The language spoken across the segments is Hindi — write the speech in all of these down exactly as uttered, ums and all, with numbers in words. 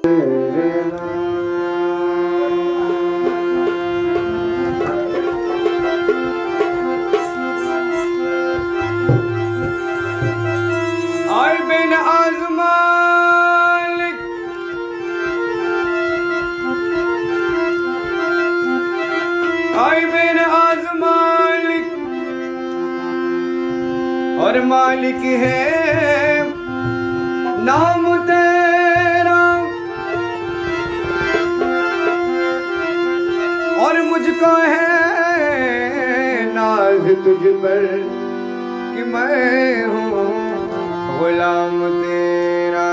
और मालिक है नाम तेरा, और मुझको है नाज तुझ पर कि मैं हूँ गुलाम तेरा,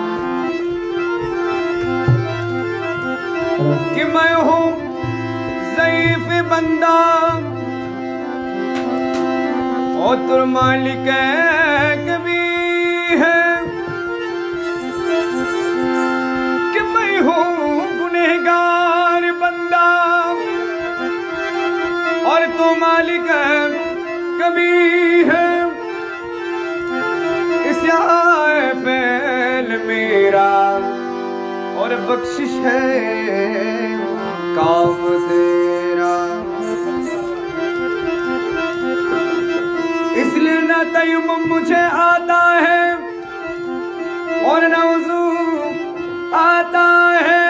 कि मैं हूँ ज़ईफ़ बंदा और तुर मालिक कभी है, कि मैं हूँ गुनहगार बंदा और तू मालिक कभी है। क्या फेल मेरा और बख्शिश है काम तेरा, इसलिए न तयम्मुम मुझे आता है और न वज़ू आता है,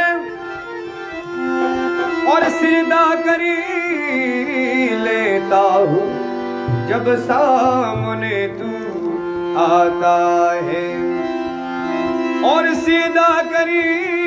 और सीधा करी लेता हूँ जब सामने तू आता है, और सीधा करी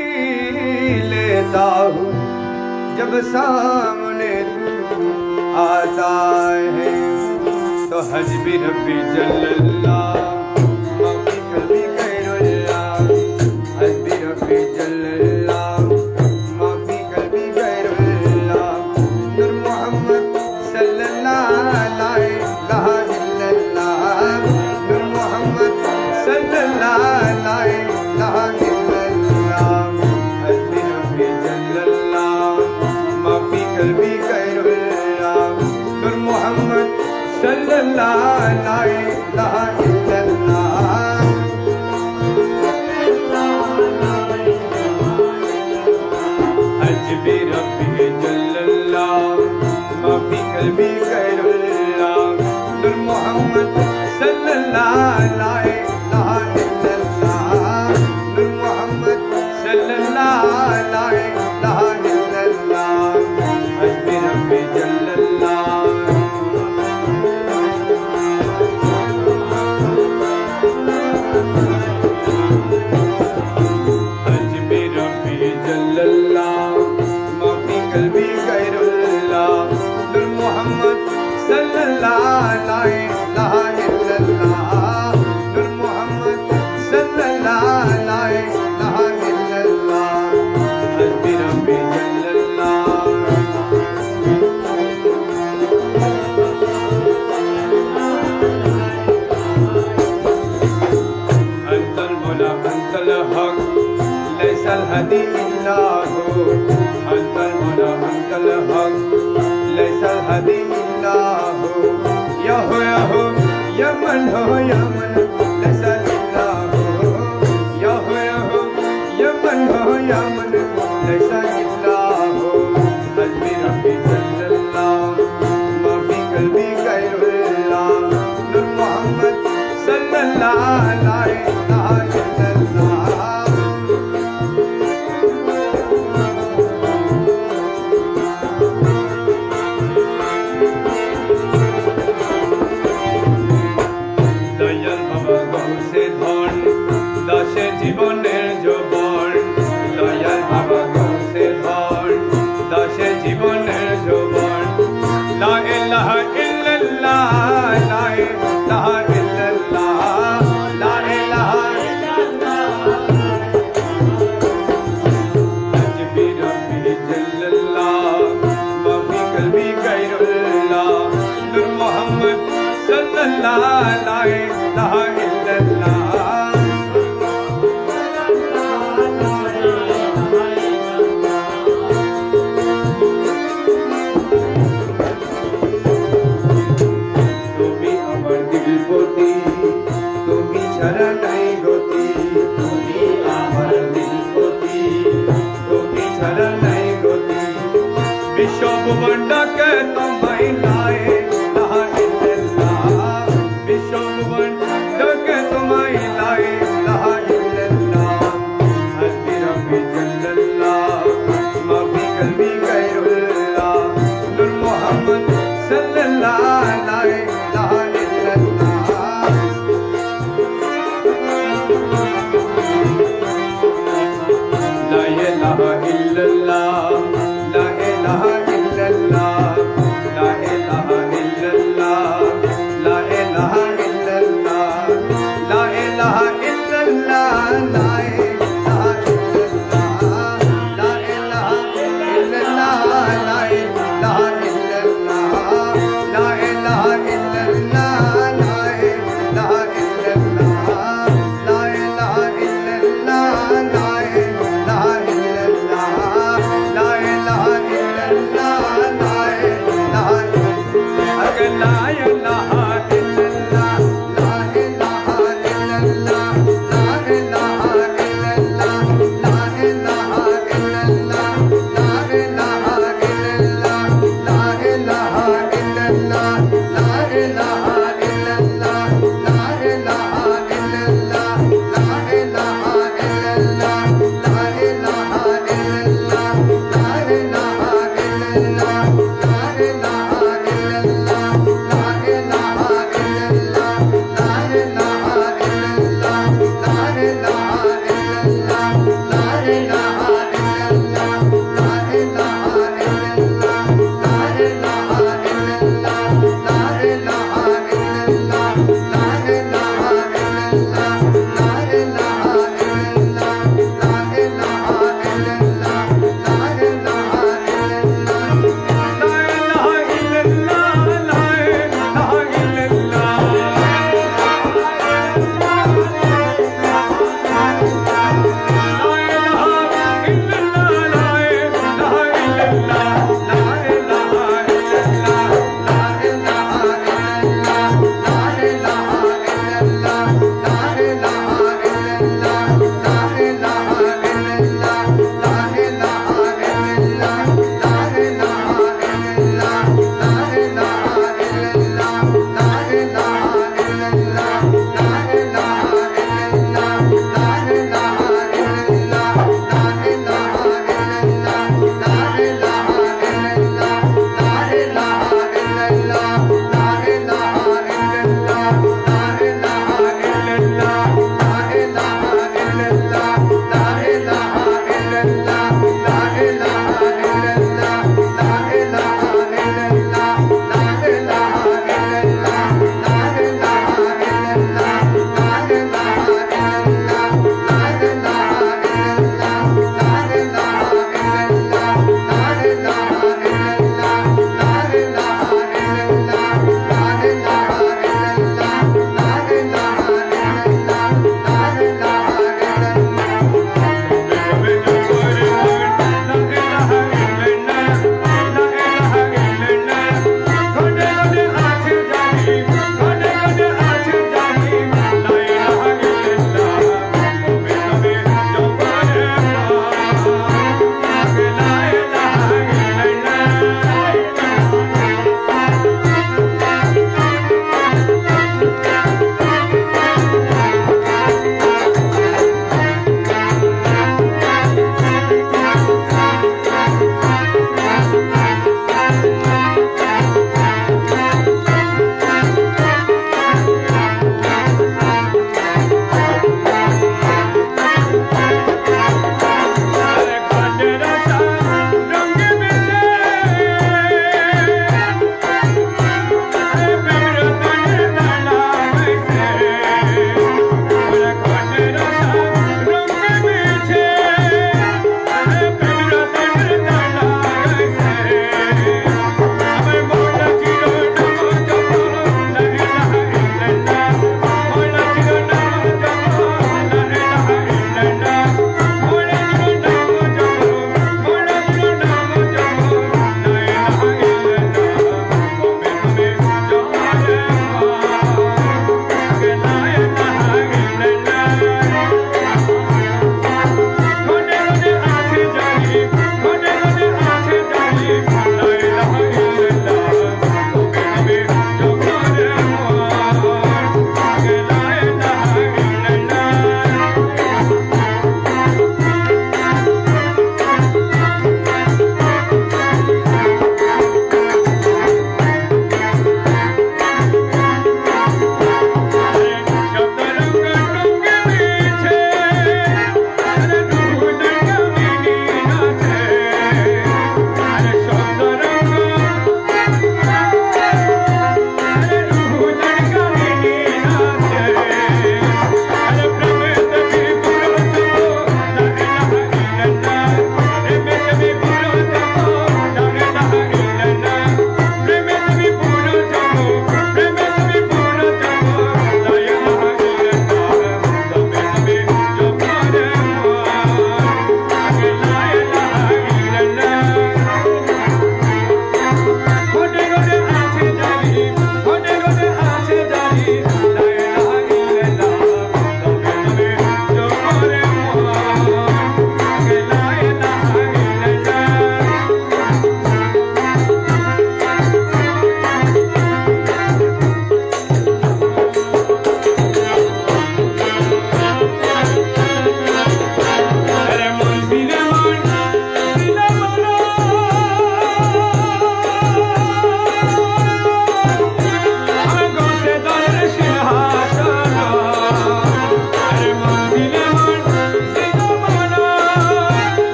लेता हूँ जब सामने तू आता है। तो हस्बी रब्बी जल्लल्लाह माफ़ी कभी गैरुल्लाह, हस्बी रब्बी जल्लल्लाह माफ़ी कभी गैरुल्लाह, नूर मोहम्मद सल्लल्लाहु अलैहि इल्लल्लाह, नूर मोहम्मद सल्लल्लाहु अलैहि इल्लल्लाह, हस्बी रब्बी जल्लल्लाह माफ़ी कभी गैरुल्लाह, नूर मोहम्मद सल्लल्लाहु अलैहि इल्लल्लाह, हस्बी रब्बी जल्लल्लाह माफ़ी कभी गैरुल्लाह, नूर मोहम्मद सल्लल्लाहु अलैहि इल्लल्लाह, नूर मोहम्मद सल्लल्लाहु अलैहि इल्लल्लाह, हस्बी रब्बी जल्लल्लाह। हदी इल्लाहु अंतल मुना अंतल हक लैसल हदी इल्लाहु या हो या हो या मन हो या मन लैसल इल्लाहु या हो या हो या मन हो या मन लैसल इल्लाहु, हस्बी रब्बी जल्लल्लाह माफ़ी कल्बी गैरुल्लाह, नूर मोहम्मद सल्लल्लाहु अलैहि इल्लल्लाह, জীবনের যৌবন দয়াল বাবা গৌসে ধন, দশে জীবনের যৌবন লা ইলাহা ইল্লাল্লাহ, লা ইলাহা ইল্লাল্লাহ, লা ইলাহা ইল্লাল্লাহ, হস্বি রব্বি জাল্লাল্লাহ মাফি কলবি গায়রুল্লাহ, নূর মোহাম্মদ সাল্লাল্লাহু আলাইহি ইল্লাল্লাহ, তুমি ছাড়া নাই গতি, তুমি আমার দিল পতি, तुम्हारी लाए इलाहा इल्लल्लाह विश्व ब्रह्मांड के तुम्हारी लाए इलाहा इल्लल्लाह हस्बी रब्बी जल्लल्लाह माफी कल्बी गैरुल्लाह नूर मोहम्मद सल्लल्लाह ला इलाहा इल्लल्लाह ला इलाहा इल्लल्लाह ला इलाहा इल्लल्लाह ला इलाहा इल्लल्लाह ला इलाहा इल्लल्लाह ला इलाहा इल्लल्लाह ला इलाहा इल्लल्लाह ला इलाहा इल्लल्लाह ला इलाहा इल्लल्लाह ला इलाहा इल्लल्लाह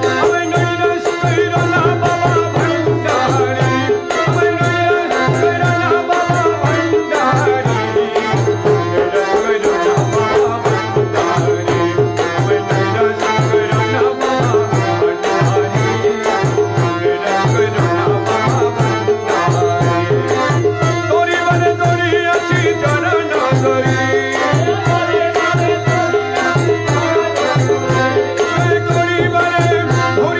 Hori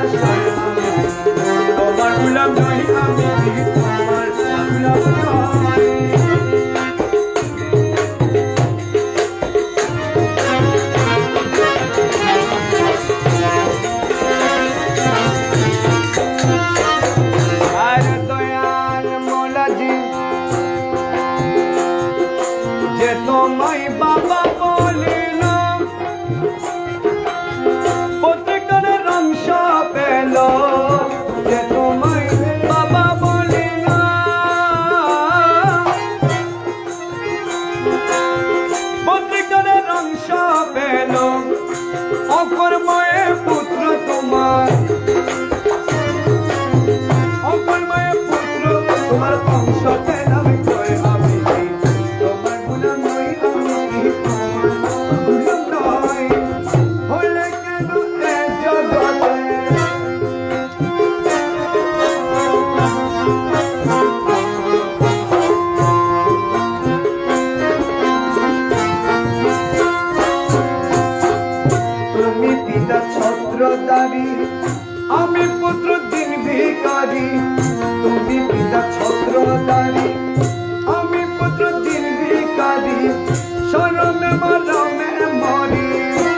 আশায় তোমার গোলাম নই আমি কি তোমার গোলাম নই তোমায় বাবা বলে না প্রত্যেকটা রংশ পেল যে তোমায় বাবা বলে না প্রত্যেকটা রংশ পেল অকর্ময়ে পুত্র তোমার অকর্ময়ে পুত্র তোমার বংশ পেলাম আমি পুত্র দিন ভিখারি তুমি পিতা ছত্রধারী আমি পুত্র দিন ভিখারি শরমে মরমে মরি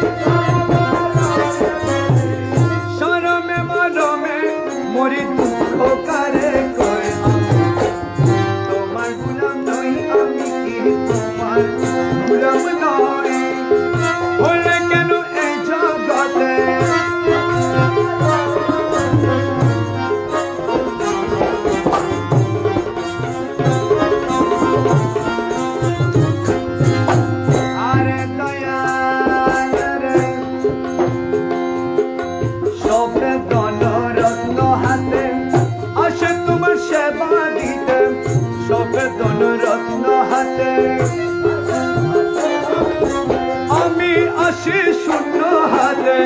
শরমে মরমে মরি দুঃখ করে কয় তোমার গোলাম নই আমি কি তোমার গোলাম নই হলে কেন এই জগতে আমি আসি শূন্য হাতে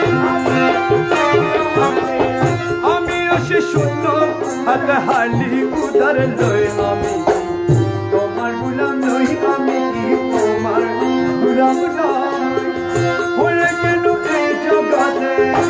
আমি আসি শূন্য হাতে হালি উদার লই আমি তোমার গোলাম নই আমি কি তোমার গোলাম নই হলে কেন এই জগতে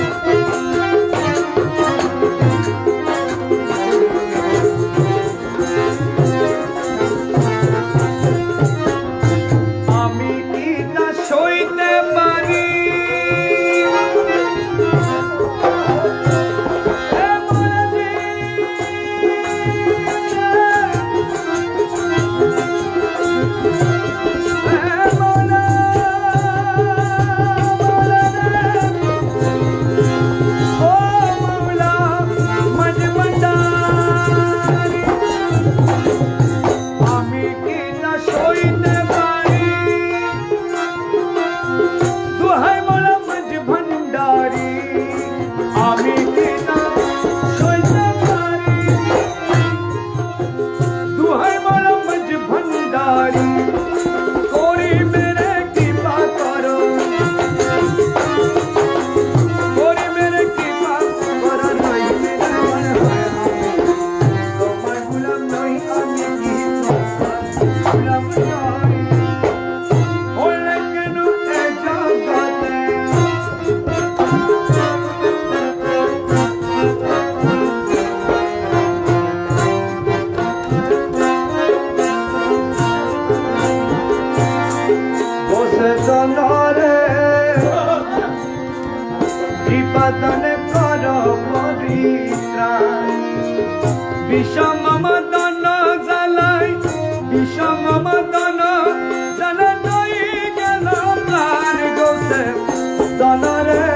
বিষম মদন জ্বালাই বিষম মদন জ্বালা নই গেল তার গোসে দনরে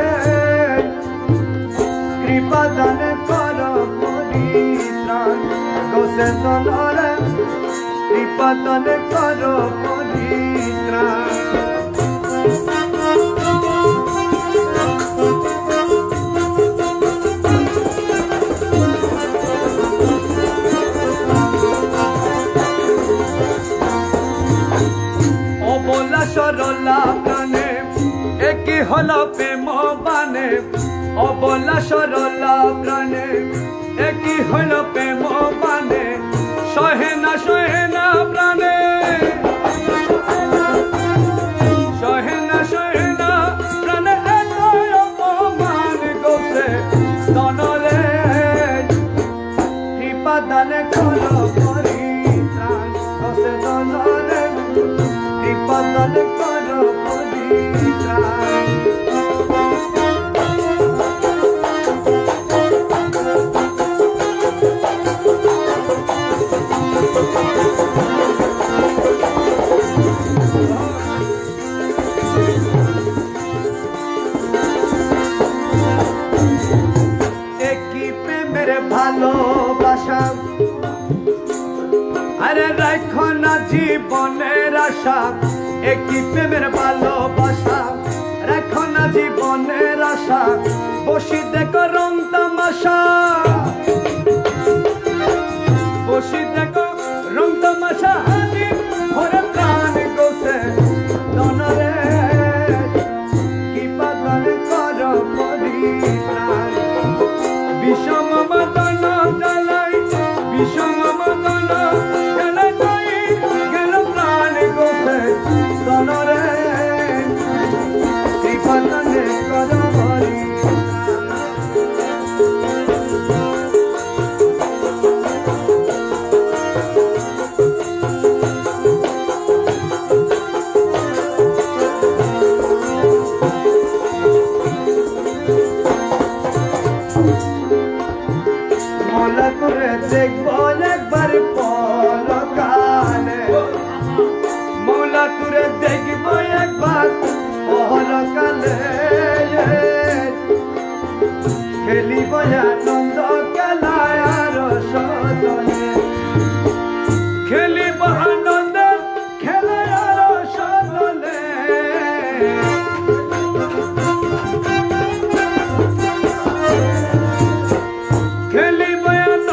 কৃপা দান কর পরিত্রাণ গোসে দনরে কৃপা দান কর পরিত্রাণ সরলা প্রাণে একই হল প্রেম বানে অবলা সরলা প্রাণে একই হল প্রেম বানে সহে না সহে না প্রাণে সহে না সহে না প্রাণে অপমান গোসে আরে রাখো না জীবনের আশা একই প্রেমের ভালোবাসা রাখো না জীবনের আশা বসি দেখো রং তামাশা বসি দেখো রং তামাশা হানি ভরে প্রাণ গোসে দনরে কি পাগল করো পরিত্রাণ বিষম মদন জ্বালাই বিষম মদন জ্বালাই যাই গেল প্রাণ গোসে দনরে কি পাগল করো দেখবো একবার পরকালে মৌলা তুরে দেখবো একবার পরকালে খেলিব আনন্দ খেলায় আর সদনে খেলিব আনন্দ খেলায় আর সদনে খেলিব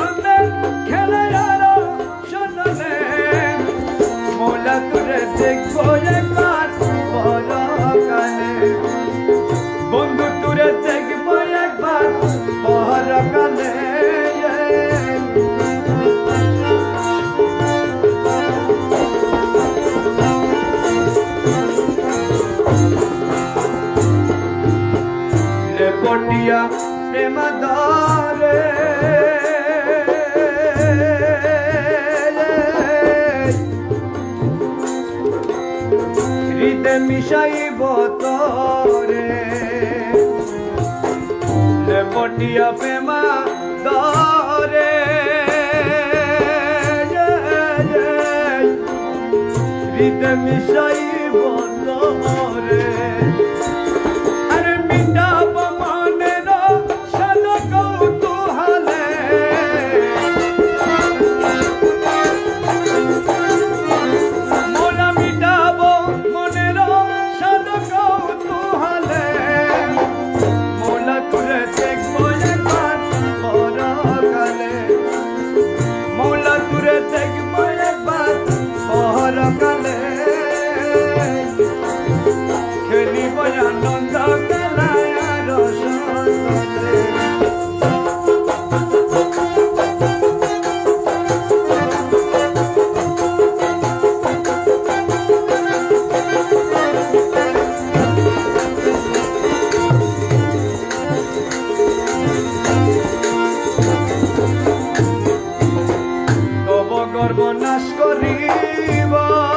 দেখবো একবার পরকালে বন্ধু তুরে দেখবো একবার পরকালে লেপটিয়া প্রেম ধরে মিশাইব তোরে লেপটিয়া প্রেমা দরে হৃদয় মিশাইব তোরে আরে মিটাব মনের সাদ কৌতূহলে মোরা মিটাব মনের সাদ কৌতূহলে মোলা তুরে দেখবো একবার পরকালে মোলা তুরে দেখবো একবার পরকালে খেলিব আনন্দ খেলায় আর সদনে সর্বনাশ করিব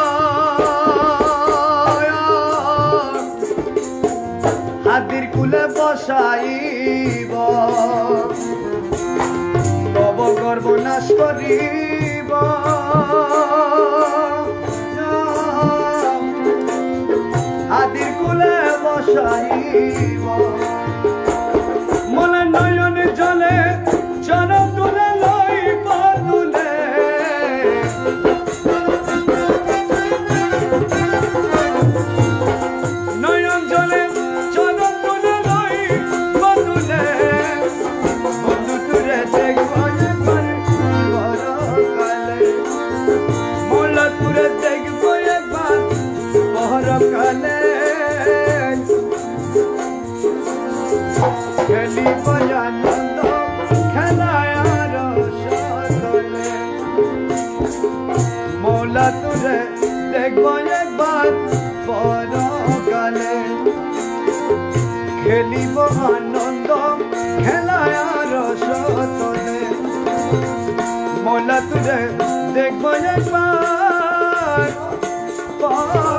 হাতির কুলে বসাইব তব সর্বনাশ করিব হাতির কুলে বসাইব মনে নয়ন জলে চরণ তুলে লইব তুলে নয়ন জলে চরণ তুলে লইব তুলে বন্ধু তুরে দেখবো একবার পরকালে মোলা তুরে দেখবো একবার পরকালে খেলিব আনন্দ খেলায় আর সদনে মোলা তুরে দেখবো একবার পরকালে খেলিব আনন্দ খেলায় আর সদনে মোলা তুরে দেখবো একবার